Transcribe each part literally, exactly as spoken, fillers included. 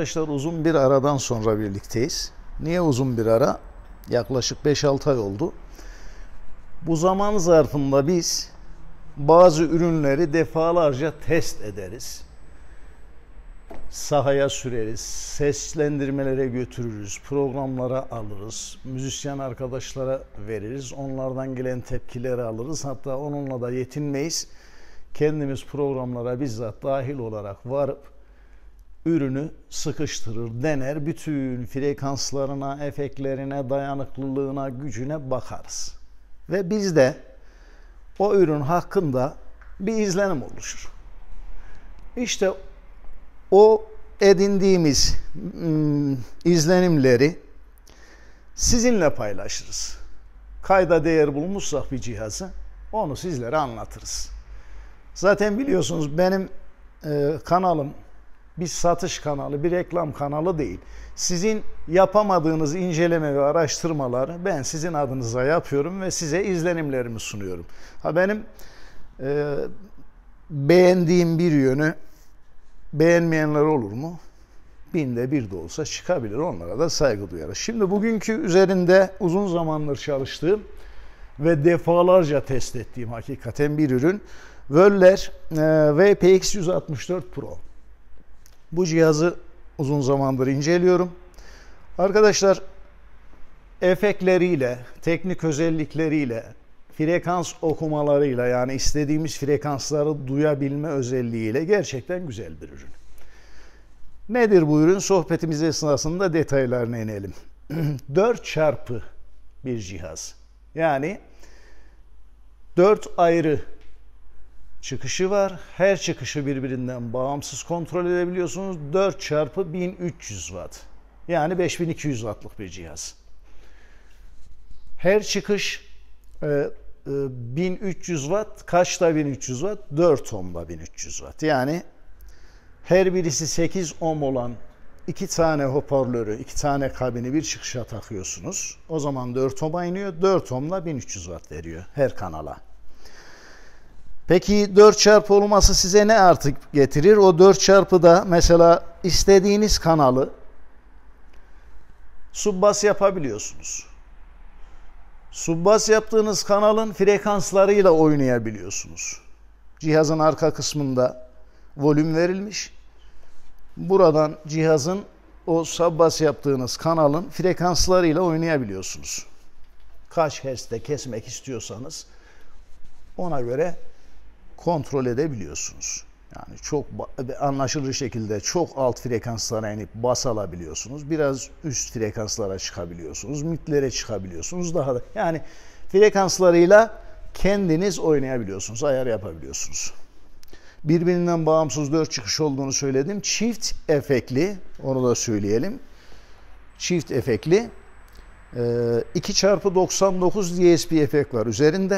Arkadaşlar uzun bir aradan sonra birlikteyiz. Niye uzun bir ara? Yaklaşık beş altı ay oldu. Bu zaman zarfında biz bazı ürünleri defalarca test ederiz. Sahaya süreriz, seslendirmelere götürürüz, programlara alırız, müzisyen arkadaşlara veririz, onlardan gelen tepkileri alırız. Hatta onunla da yetinmeyiz. Kendimiz programlara bizzat dahil olarak varıp ürünü sıkıştırır, dener, bütün frekanslarına, efektlerine, dayanıklılığına, gücüne bakarız. Ve bizde o ürün hakkında bir izlenim oluşur. İşte o edindiğimiz ım, izlenimleri sizinle paylaşırız. Kayda değer bulmuşsak bir cihazı, onu sizlere anlatırız. Zaten biliyorsunuz benim e, kanalım bir satış kanalı, bir reklam kanalı değil. Sizin yapamadığınız inceleme ve araştırmaları ben sizin adınıza yapıyorum ve size izlenimlerimi sunuyorum. Ha benim e, beğendiğim bir yönü beğenmeyenler olur mu? Binde bir de olsa çıkabilir. Onlara da saygı duyarız. Şimdi bugünkü üzerinde uzun zamandır çalıştığım ve defalarca test ettiğim hakikaten bir ürün. Wöhler e, V P X yüz altmış dört Pro. Bu cihazı uzun zamandır inceliyorum. Arkadaşlar efektleriyle, teknik özellikleriyle, frekans okumalarıyla, yani istediğimiz frekansları duyabilme özelliğiyle gerçekten güzel bir ürün. Nedir bu ürün? Sohbetimiz esnasında detaylarına inelim. dört çarpı bir cihaz. Yani dört ayrı çıkışı var. Her çıkışı birbirinden bağımsız kontrol edebiliyorsunuz. dört çarpı bin üç yüz watt. Yani beş bin iki yüz wattlık bir cihaz. Her çıkış e, e, bin üç yüz watt. Kaçta bin üç yüz watt? dört ohmda bin üç yüz watt. Yani her birisi sekiz ohm olan iki tane hoparlörü, iki tane kabini bir çıkışa takıyorsunuz. O zaman dört ohm'a iniyor. dört ohmla bin üç yüz watt veriyor her kanala. Peki dört çarpı olması size ne artı getirir? O dört çarpı da mesela istediğiniz kanalı subbas yapabiliyorsunuz. Subbas yaptığınız kanalın frekanslarıyla oynayabiliyorsunuz. Cihazın arka kısmında volüm verilmiş. Buradan cihazın o subbas yaptığınız kanalın frekanslarıyla oynayabiliyorsunuz. Kaç hertz'te kesmek istiyorsanız ona göre kontrol edebiliyorsunuz. Yani çok anlaşılır şekilde çok alt frekanslara inip bas alabiliyorsunuz. Biraz üst frekanslara çıkabiliyorsunuz. Midlere çıkabiliyorsunuz. Daha da yani frekanslarıyla kendiniz oynayabiliyorsunuz. Ayar yapabiliyorsunuz. Birbirinden bağımsız dört çıkış olduğunu söyledim. Çift efektli, onu da söyleyelim. Çift efektli iki çarpı doksan dokuz D S P efekt var üzerinde.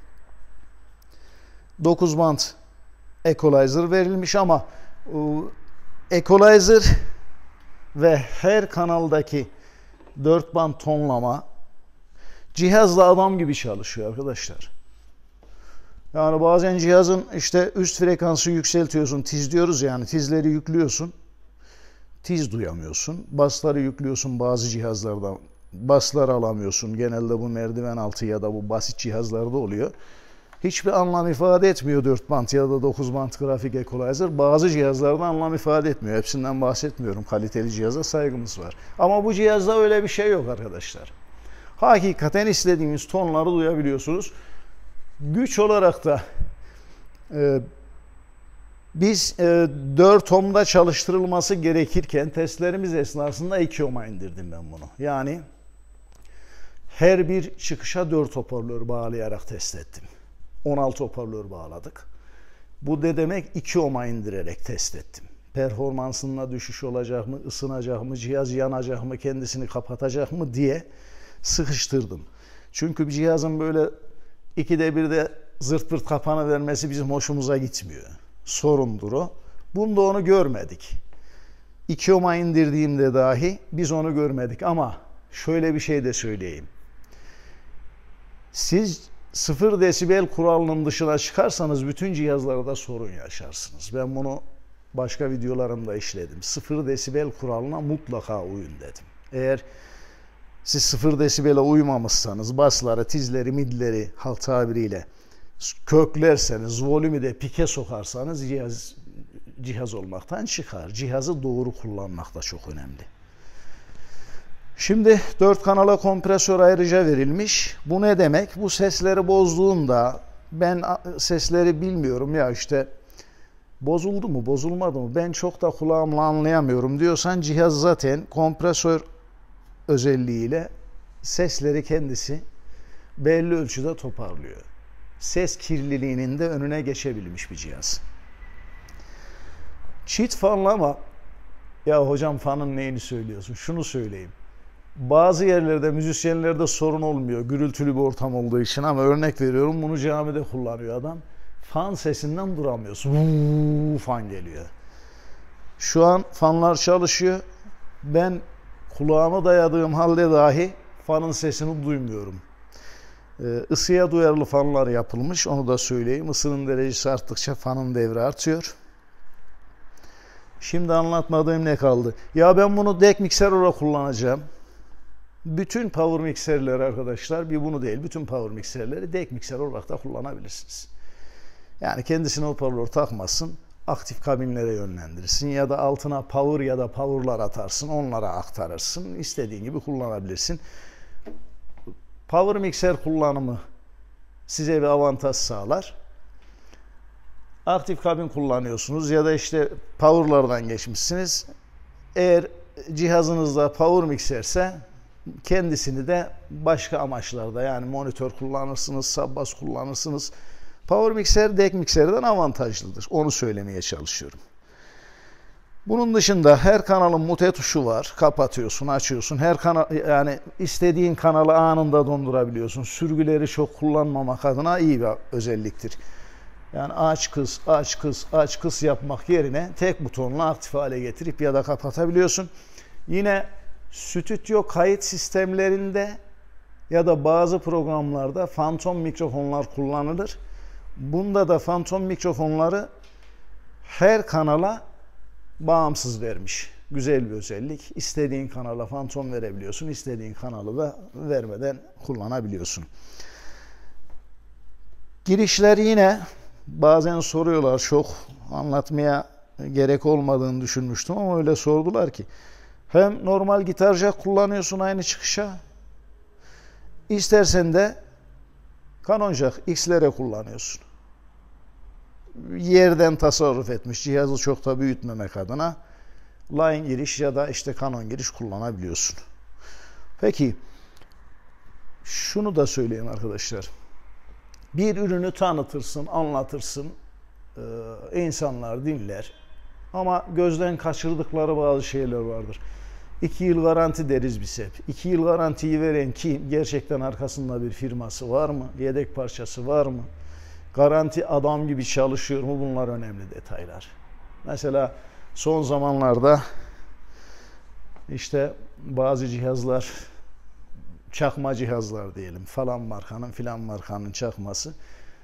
dokuz band equalizer verilmiş ama equalizer ve her kanaldaki dört band tonlama cihazla adam gibi çalışıyor arkadaşlar. Yani bazen cihazın işte üst frekansı yükseltiyorsun, tiz diyoruz yani, tizleri yüklüyorsun, tiz duyamıyorsun. Basları yüklüyorsun bazı cihazlardan, baslar alamıyorsun. Genelde bu merdiven altı ya da bu basit cihazlarda oluyor. Hiçbir anlam ifade etmiyor dört band ya da dokuz band grafik equalizer. Bazı cihazlarda anlam ifade etmiyor. Hepsinden bahsetmiyorum. Kaliteli cihaza saygımız var. Ama bu cihazda öyle bir şey yok arkadaşlar. Hakikaten istediğimiz tonları duyabiliyorsunuz. Güç olarak da e, biz e, dört ohmda çalıştırılması gerekirken testlerimiz esnasında iki ohm'a indirdim ben bunu. Yani her bir çıkışa dört hoparlör bağlayarak test ettim. on altı hoparlör bağladık. Bu ne demek? iki ohm'a indirerek test ettim. Performansında düşüş olacak mı, ısınacak mı, cihaz yanacak mı, kendisini kapatacak mı diye sıkıştırdım. Çünkü bir cihazın böyle ikide bir de zırt pırt kapanı vermesi bizim hoşumuza gitmiyor. Sorundur o. Bunda onu görmedik. iki ohm'a indirdiğimde dahi biz onu görmedik ama şöyle bir şey de söyleyeyim. Siz sıfır desibel kuralının dışına çıkarsanız bütün cihazlarda sorun yaşarsınız. Ben bunu başka videolarımda işledim. sıfır desibel kuralına mutlaka uyun dedim. Eğer siz sıfır desibele uymamışsanız, basları, tizleri, midleri halk tabiriyle köklerseniz, volümü de pike sokarsanız cihaz, cihaz olmaktan çıkar. Cihazı doğru kullanmak da çok önemli. Şimdi dört kanala kompresör ayrıca verilmiş. Bu ne demek? Bu sesleri bozduğunda ben sesleri bilmiyorum ya işte bozuldu mu bozulmadı mı ben çok da kulağımla anlayamıyorum diyorsan cihaz zaten kompresör özelliğiyle sesleri kendisi belli ölçüde toparlıyor. Ses kirliliğinin de önüne geçebilmiş bir cihaz. Çift fanlama. Ya hocam fanın neyini söylüyorsun? Şunu söyleyeyim. Bazı yerlerde müzisyenlerde sorun olmuyor. Gürültülü bir ortam olduğu için ama örnek veriyorum bunu camide kullanıyor adam. Fan sesinden duramıyorsun. Vuuu fan geliyor. Şu an fanlar çalışıyor. Ben kulağıma dayadığım halde dahi fanın sesini duymuyorum. Isıya duyarlı fanlar yapılmış. Onu da söyleyeyim. Isının derecesi arttıkça fanın devri artıyor. Şimdi anlatmadığım ne kaldı? Ya ben bunu deck mikser olarak kullanacağım. Bütün power mikserleri arkadaşlar, bir bunu değil, bütün power mikserleri deck mikser olarak da kullanabilirsiniz. Yani kendisine hoparlör takmasın, aktif kabinlere yönlendirirsin ya da altına power ya da power'lar atarsın, onlara aktarırsın. İstediğin gibi kullanabilirsin. Power mikser kullanımı size bir avantaj sağlar. Aktif kabin kullanıyorsunuz ya da işte power'lardan geçmişsiniz. Eğer cihazınızda power mikserse kendisini de başka amaçlarda yani monitör kullanırsınız, subbas kullanırsınız. Power mikser deck mikserden avantajlıdır. Onu söylemeye çalışıyorum. Bunun dışında her kanalın mute tuşu var. Kapatıyorsun, açıyorsun. Her kanal yani istediğin kanalı anında dondurabiliyorsun. Sürgüleri çok kullanmamak adına iyi bir özelliktir. Yani aç kıs, aç kıs, aç kıs yapmak yerine tek butonla aktif hale getirip ya da kapatabiliyorsun. Yine stüdyo kayıt sistemlerinde ya da bazı programlarda fantom mikrofonlar kullanılır. Bunda da fantom mikrofonları her kanala bağımsız vermiş. Güzel bir özellik. İstediğin kanala fantom verebiliyorsun. İstediğin kanalı da vermeden kullanabiliyorsun. Girişler yine bazen soruyorlar. Çok anlatmaya gerek olmadığını düşünmüştüm ama öyle sordular ki. Hem normal gitar jack kullanıyorsun aynı çıkışa. İstersen de Canon jack X'lere kullanıyorsun. Yerden tasarruf etmiş. Cihazı çok da büyütmemek adına line giriş ya da işte Canon giriş kullanabiliyorsun. Peki şunu da söyleyeyim arkadaşlar. Bir ürünü tanıtırsın, anlatırsın. Ee, insanlar dinler. Ama gözden kaçırdıkları bazı şeyler vardır. İki yıl garanti deriz biz hep. İki yıl garantiyi veren kim? Gerçekten arkasında bir firması var mı? Yedek parçası var mı? Garanti adam gibi çalışıyor mu? Bunlar önemli detaylar. Mesela son zamanlarda işte bazı cihazlar, çakma cihazlar diyelim, falan markanın filan markanın çakması,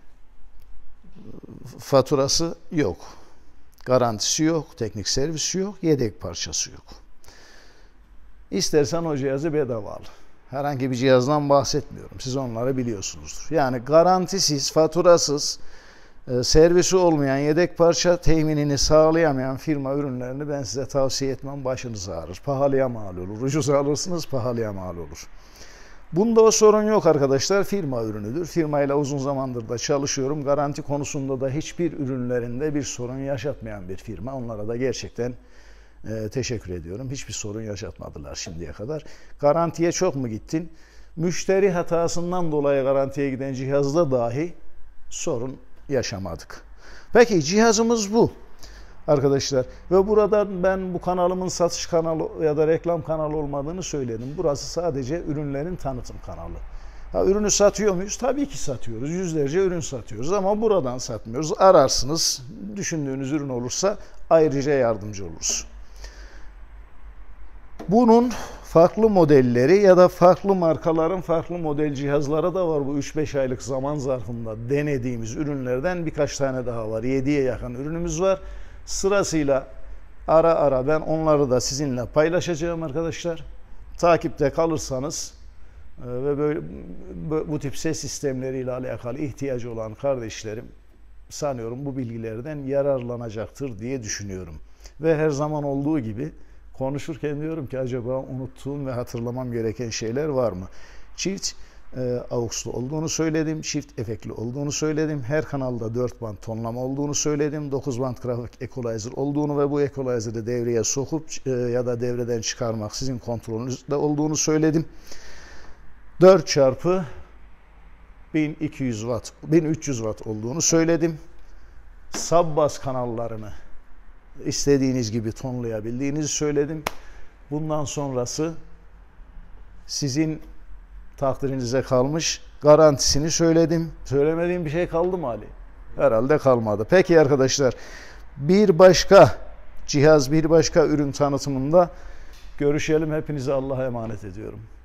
faturası yok. Garantisi yok, teknik servisi yok, yedek parçası yok. İstersen o cihazı bedava al. Herhangi bir cihazdan bahsetmiyorum. Siz onları biliyorsunuzdur. Yani garantisiz, faturasız, e, servisi olmayan, yedek parça teminini sağlayamayan firma ürünlerini ben size tavsiye etmem. Başınız ağrır. Pahalıya mal olur. Ucuza alırsınız, pahalıya mal olur. Bunda o sorun yok arkadaşlar. Firma ürünüdür. Firmayla uzun zamandır da çalışıyorum. Garanti konusunda da hiçbir ürünlerinde bir sorun yaşatmayan bir firma. Onlara da gerçekten e, teşekkür ediyorum. Hiçbir sorun yaşatmadılar şimdiye kadar. Garantiye çok mu gittin? Müşteri hatasından dolayı garantiye giden cihazda dahi sorun yaşamadık. Peki cihazımız bu arkadaşlar. Ve burada ben bu kanalımın satış kanalı ya da reklam kanalı olmadığını söyledim. Burası sadece ürünlerin tanıtım kanalı. Ha, ürünü satıyor muyuz? Tabii ki satıyoruz. Yüzlerce ürün satıyoruz ama buradan satmıyoruz. Ararsınız. Düşündüğünüz ürün olursa ayrıca yardımcı oluruz. Bunun farklı modelleri ya da farklı markaların farklı model cihazları da var. Bu üç beş aylık zaman zarfında denediğimiz ürünlerden birkaç tane daha var. yediye yakın ürünümüz var. Sırasıyla ara ara ben onları da sizinle paylaşacağım arkadaşlar. Takipte kalırsanız ve böyle bu tip ses sistemleriyle alakalı ihtiyacı olan kardeşlerim sanıyorum bu bilgilerden yararlanacaktır diye düşünüyorum. Ve her zaman olduğu gibi konuşurken diyorum ki acaba unuttuğum ve hatırlamam gereken şeyler var mı? Çift e, aux'lu olduğunu söyledim. Çift efektli olduğunu söyledim. Her kanalda dört band tonlama olduğunu söyledim. dokuz band grafik equalizer olduğunu ve bu equalizer'ı devreye sokup e, ya da devreden çıkarmak sizin kontrolünüzde olduğunu söyledim. dört çarpı bin iki yüz watt, bin üç yüz watt olduğunu söyledim. Subbas kanallarını istediğiniz gibi tonlayabildiğinizi söyledim. Bundan sonrası sizin takdirinize kalmış. Garantisini söyledim. Söylemediğim bir şey kaldı mı Ali? Herhalde kalmadı. Peki arkadaşlar, bir başka cihaz, bir başka ürün tanıtımında görüşelim. Hepinize Allah'a emanet ediyorum.